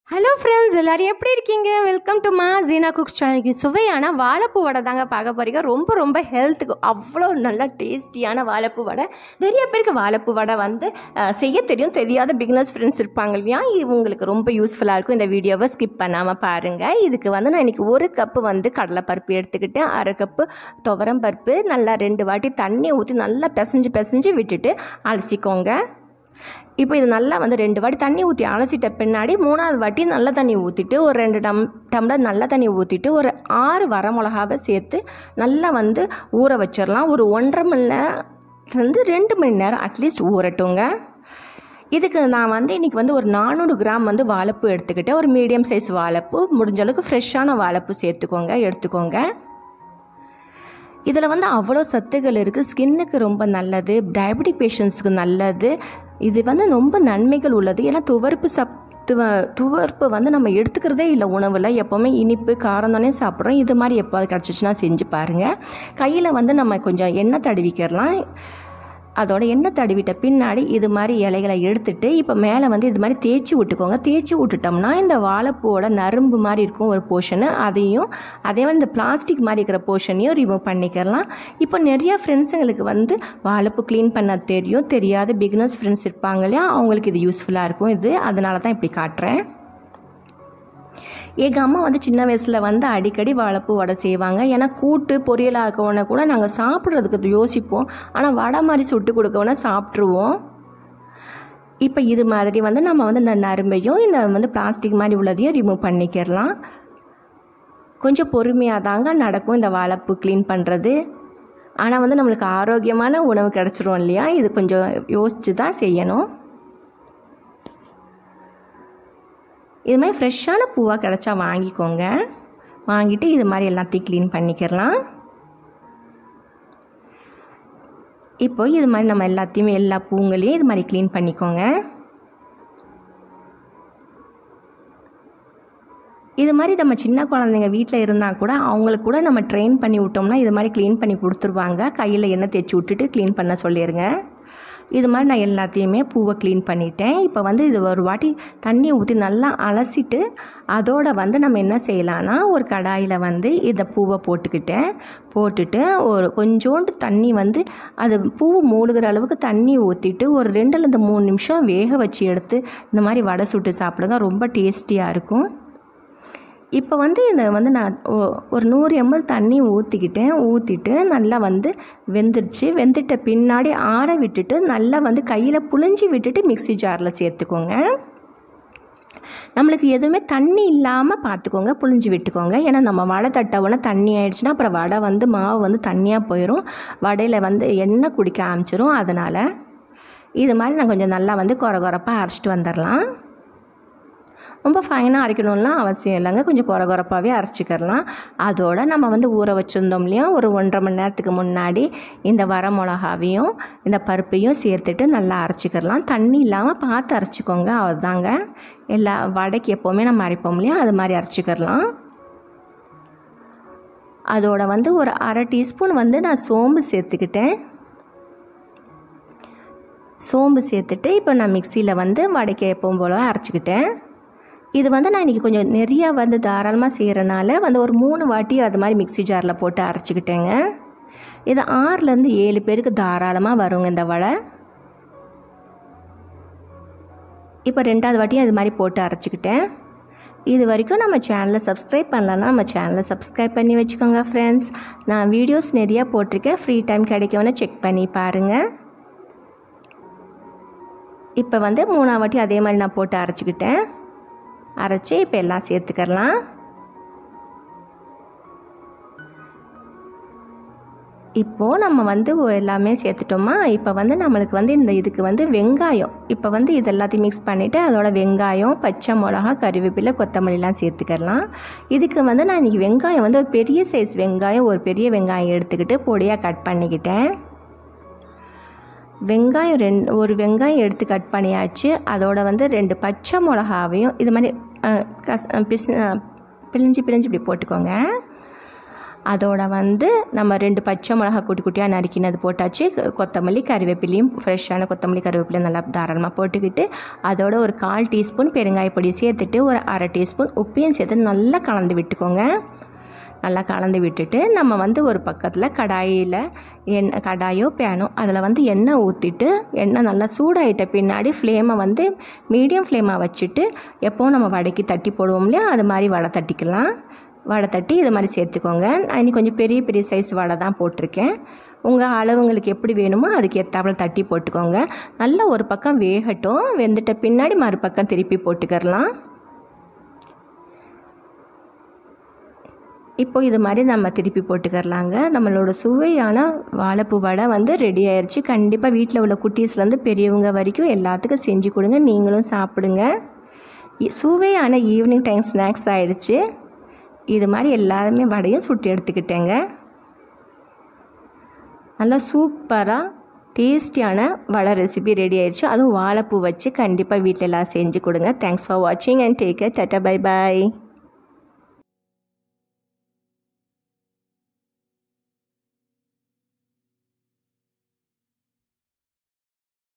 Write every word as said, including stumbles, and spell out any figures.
Hello friends, எல்லோரும் எப்படி இருக்கீங்க? வெல்கம் டு மா ஜீனா குக்ஸ் சேனலுக்கு. சுவையான வாழைப்பூ வடை தாங்க பார்க்க போகிறீங்க. ரொம்ப ரொம்ப ஹெல்த்துக்கு அவ்வளோ நல்ல டேஸ்டியான வாழைப்பூ வடை. நிறைய பேருக்கு வாழைப்பூ வடை வந்து செய்ய தெரியும், தெரியாத பிகினர்ஸ் ஃப்ரெண்ட்ஸ் இருப்பாங்க இல்லையா? இது உங்களுக்கு ரொம்ப யூஸ்ஃபுல்லாக இருக்கும். இந்த வீடியோவை ஸ்கிப் பண்ணாமல் பாருங்கள். இதுக்கு வந்து நான் இன்றைக்கி ஒரு கப்பு வந்து கடலைப்பருப்பு எடுத்துக்கிட்டு, அரை கப்பு துவரம் பருப்பு நல்லா ரெண்டு வாட்டி தண்ணி ஊற்றி நல்லா பிசைஞ்சு பிசைஞ்சு விட்டுட்டு அலசிக்கோங்க. இப்போ இது நல்லா வந்து ரெண்டு வாட்டி தண்ணி ஊற்றி அலசிட்ட பின்னாடி மூணாவது வாட்டி நல்ல தண்ணி ஊற்றிட்டு ஒரு ரெண்டு டம் டம்ளர் நல்ல தண்ணி ஊற்றிட்டு ஒரு ஆறு வர மிளகாவை சேர்த்து நல்லா வந்து ஊற வச்சிடலாம். ஒரு ஒன்றரை மணி நேரத்துலேருந்து ரெண்டு மணி நேரம் அட்லீஸ்ட் ஊறட்டுங்க. இதுக்கு நான் வந்து இன்றைக்கி வந்து ஒரு நானூறு கிராம் வந்து வாழைப்பூ எடுத்துக்கிட்டேன். ஒரு மீடியம் சைஸ் வாழைப்பூ, முடிஞ்ச அளவுக்கு ஃப்ரெஷ்ஷான வாழைப்பூ சேர்த்துக்கோங்க, எடுத்துக்கோங்க. இதில் வந்து அவ்வளோ சத்துகள் இருக்குது. ஸ்கின்னுக்கு ரொம்ப நல்லது, டயபெட்டிக் பேஷண்ட்ஸுக்கு நல்லது. இது வந்து ரொம்ப நன்மைகள் உள்ளது. ஏன்னா துவர்ப்பு சத்து துவர்ப்பு வந்து நம்ம எடுத்துக்கிறதே இல்லை உணவில். எப்போவுமே இனிப்பு காரம் தானே சாப்பிட்றோம். இது மாதிரி எப்போது கிடச்சிச்சின்னா செஞ்சு பாருங்கள். கையில் வந்து நம்ம கொஞ்சம் எண்ணெய் தடவிக்கிறலாம். அதோட எண்ணெய் தடவிட்ட பின்னாடி இது மாதிரி இலைகளை எடுத்துகிட்டு இப்போ மேலே வந்து இது மாதிரி தேய்ச்சி விட்டுக்கோங்க. தேய்ச்சி விட்டுட்டோம்னா இந்த வாழைப்பூவோட நரம்பு மாதிரி இருக்கும் ஒரு போர்ஷனு, அதையும் அதே வந்து இந்த பிளாஸ்டிக் மாதிரி இருக்கிற போர்ஷனையும் ரிமூவ் பண்ணிக்கிறலாம். இப்போ நிறையா ஃப்ரெண்ட்ஸுங்களுக்கு வந்து வாழைப்பூ க்ளீன் பண்ண தெரியும், தெரியாத பிகினர்ஸ் ஃப்ரெண்ட்ஸ் இருப்பாங்க இல்லையா? அவங்களுக்கு இது யூஸ்ஃபுல்லாக இருக்கும். இது அதனால தான் இப்படி காட்டுறேன். எங்கள் அம்மா வந்து சின்ன வயசில் வந்து அடிக்கடி வாழைப்பூ வடை செய்வாங்க. ஏன்னா கூட்டு பொரியல் ஆக்கவுன கூட நாங்கள் சாப்பிட்றதுக்கு யோசிப்போம், ஆனால் வடை மாதிரி சுட்டு கொடுக்கவுனா சாப்பிட்ருவோம். இப்போ இது மாதிரி வந்து நம்ம வந்து இந்த நரம்பையும் இந்த வந்து பிளாஸ்டிக் மாதிரி உள்ளதையும் ரிமூவ் பண்ணிக்கிறலாம். கொஞ்சம் பொறுமையாக தாங்க நடக்கும் இந்த வாழைப்பூ க்ளீன் பண்ணுறது. ஆனால் வந்து நம்மளுக்கு ஆரோக்கியமான உணவு கிடச்சிரும் இல்லையா? இது கொஞ்சம் யோசித்து தான் செய்யணும். இது மாதிரி ஃப்ரெஷ்ஷான பூவாக கிடச்சா வாங்கிக்கோங்க. வாங்கிட்டு இது மாதிரி எல்லாத்தையும் க்ளீன் பண்ணிக்கிறலாம். இப்போ இது மாதிரி நம்ம எல்லாத்தையுமே எல்லா பூங்களையும் இது மாதிரி க்ளீன் பண்ணிக்கோங்க. இது மாதிரி நம்ம சின்ன குழந்தைங்க வீட்டில் இருந்தால் கூட அவங்களுக்கு கூட நம்ம ட்ரெயின் பண்ணி விட்டோம்னா இது மாதிரி க்ளீன் பண்ணி கொடுத்துருவாங்க. கையில் எண்ணெய் தேய்ச்சி விட்டுட்டு க்ளீன் பண்ண சொல்லிடுங்க. இது மாதிரி நான் எல்லாத்தையுமே பூவை க்ளீன் பண்ணிட்டேன். இப்போ வந்து இது ஒரு வாட்டி தண்ணி ஊற்றி நல்லா அலசிட்டு அதோடு வந்து நம்ம என்ன செய்யலான்னா ஒரு கடாயில் வந்து இதை பூவை போட்டுக்கிட்டேன். போட்டுட்டு ஒரு கொஞ்சோண்டு தண்ணி வந்து அது பூ மூழ்கிற அளவுக்கு தண்ணி ஊற்றிட்டு ஒரு ரெண்டுலேருந்து மூணு நிமிஷம் வேக வச்சு எடுத்து இந்த மாதிரி வடை சுட்டு சாப்பிடுங்க. ரொம்ப டேஸ்டியாக இருக்கும். இப்போ வந்து இதை வந்து நான் ஒரு நூறு எம்எல் தண்ணி ஊற்றிக்கிட்டேன். ஊற்றிட்டு நல்லா வந்து வெந்துடுச்சு. வெந்துட்ட பின்னாடி ஆற விட்டுட்டு நல்லா வந்து கையில் புழிஞ்சி விட்டுட்டு மிக்ஸி ஜாரில் சேர்த்துக்கோங்க. நம்மளுக்கு எதுவுமே தண்ணி இல்லாமல் பார்த்துக்கோங்க, புழிஞ்சி விட்டுக்கோங்க. ஏன்னா நம்ம வடை தட்டவுடனே தண்ணி ஆயிடுச்சுன்னா அப்புறம் வடை வந்து மாவு வந்து தண்ணியாக போயிடும், வடையில் வந்து எண்ணெய் குடிக்க ஆரம்பிச்சிரும். அதனால் இது மாதிரி நான் கொஞ்சம் நல்லா வந்து குறை குறைப்பாக அரைச்சிட்டு வந்துடலாம். ரொம்ப ஃபைனாக அரைக்கணும்லாம் அவசியம் இல்லைங்க, கொஞ்சம் குறை குறைப்பாகவே அரைச்சிக்கிறலாம். அதோடு நம்ம வந்து ஊற வச்சுருந்தோம் இல்லையா, ஒரு ஒன்றரை மணி நேரத்துக்கு முன்னாடி இந்த வர மிளகாவையும் இந்த பருப்பையும் சேர்த்துட்டு நல்லா அரைச்சிக்கிறலாம். தண்ணி இல்லாமல் பார்த்து அரைச்சிக்கோங்க, அதுதாங்க. எல்லா வடைக்கு எப்போவுமே நம்ம அரைப்போம் இல்லையா, அது மாதிரி அரைச்சிக்கிறலாம். அதோட வந்து ஒரு அரை டீஸ்பூன் வந்து நான் சோம்பு சேர்த்துக்கிட்டேன். சோம்பு சேர்த்துட்டு இப்போ நான் மிக்சியில் வந்து வடைக்கு எப்பவும் போல அரைச்சிக்கிட்டேன். இது வந்து நான் இன்றைக்கி கொஞ்சம் நிறையா வந்து தாராளமாக செய்கிறனால வந்து ஒரு மூணு வாட்டி அது மாதிரி மிக்ஸி ஜாரில் போட்டு அரைச்சிக்கிட்டேங்க. இது ஆறுலேருந்து ஏழு பேருக்கு தாராளமாக வருங்க இந்த வடை. இப்போ ரெண்டாவது வாட்டியும் அது மாதிரி போட்டு அரைச்சிக்கிட்டேன். இது வரைக்கும் நம்ம சேனலை சப்ஸ்கிரைப் பண்ணலன்னா நம்ம சேனலை சப்ஸ்கிரைப் பண்ணி வச்சுக்கோங்க ஃப்ரெண்ட்ஸ். நான் வீடியோஸ் நிறையா போட்டிருக்கேன், ஃப்ரீ டைம் கிடைக்கவன செக் பண்ணி பாருங்கள். இப்போ வந்து மூணாவது வாட்டி அதே மாதிரி நான் போட்டு அரைச்சிக்கிட்டேன். அரைச்சி இப்போ எல்லாம் சேர்த்துக்கலாம். இப்போது நம்ம வந்து எல்லாமே சேர்த்துட்டோமா? இப்போ வந்து நம்மளுக்கு வந்து இந்த இதுக்கு வந்து வெங்காயம், இப்போ வந்து இது எல்லாத்தையும் மிக்ஸ் பண்ணிவிட்டு அதோட வெங்காயம், பச்சை மிளகா, கறிவேப்பிலை, கொத்தமல்லிலாம் சேர்த்துக்கலாம். இதுக்கு வந்து நான் இன்றைக்கி வெங்காயம் வந்து ஒரு பெரிய சைஸ் வெங்காயம், ஒரு பெரிய வெங்காயம் எடுத்துக்கிட்டு பொடியாக கட் பண்ணிக்கிட்டேன். வெங்காயம் ரெண்டு ஒரு வெங்காயம் எடுத்து கட் பண்ணியாச்சு. அதோட வந்து ரெண்டு பச்சை மிளகாவையும் இது மாதிரி கஸ் பிஸ் பிழிஞ்சு பிழிஞ்சு இப்படி போட்டுக்கோங்க. அதோட வந்து நம்ம ரெண்டு பச்சை மிளகா குட்டி குட்டியாக நறுக்கினது போட்டாச்சு. கொத்தமல்லி கருவேப்பிலையும் ஃப்ரெஷ்ஷான கொத்தமல்லி கருவேப்பிலையும் நல்லா தாராளமாக போட்டுக்கிட்டு அதோட ஒரு கால் டீஸ்பூன் பெருங்காய பொடி சேர்த்துட்டு ஒரு அரை டீஸ்பூன் உப்பையும் சேர்த்து நல்லா கலந்து விட்டுக்கோங்க. நல்லா கலந்து விட்டுட்டு நம்ம வந்து ஒரு பக்கத்தில் கடாயில் எண்ணெய் கடாயோ பேனோ அதில் வந்து எண்ணெய் ஊற்றிட்டு எண்ணெய் நல்லா சூடாகிட்ட பின்னாடி ஃப்ளேமை வந்து மீடியம் ஃப்ளேமாக வச்சுட்டு எப்போவும் நம்ம வடைக்கு தட்டி போடுவோம் இல்லையா, அது மாதிரி வடை தட்டிக்கலாம். வடை தட்டி இது மாதிரி சேர்த்துக்கோங்க. நான் இன்னைக்கு கொஞ்சம் பெரிய பெரிய சைஸ் வடை தான் போட்டிருக்கேன். உங்கள் அளவுங்களுக்கு எப்படி வேணுமோ அதுக்கு ஏற்றாப்புல தட்டி போட்டுக்கோங்க. நல்லா ஒரு பக்கம் வேகட்டும். வெந்துட்ட பின்னாடி மறுபக்கம் திருப்பி போட்டுக்கிறலாம். இப்போ இது மாதிரி நம்ம திருப்பி போட்டுக்கரலாங்க. நம்மளோட சுவையான வாழைப்பூ வடை வந்து ரெடி ஆயிடுச்சு. கண்டிப்பாக வீட்டில் உள்ள குட்டீஸ்லேருந்து பெரியவங்க வரைக்கும் எல்லாத்துக்கும் செஞ்சு கொடுங்க. நீங்களும் சாப்பிடுங்க. சுவையான ஈவினிங் டைம் ஸ்நாக்ஸ் ஆயிடுச்சு. இது மாதிரி எல்லாருமே வடையும் சுட்டு எடுத்துக்கிட்டேங்க. நல்லா சூப்பராக டேஸ்டியான வடை ரெசிபி ரெடி ஆயிடுச்சு. அதுவும் வாழைப்பூ வச்சு கண்டிப்பாக வீட்டில் எல்லாம் செஞ்சு கொடுங்க. தேங்க்ஸ் ஃபார் வாட்சிங் and take care. Tata bye bye.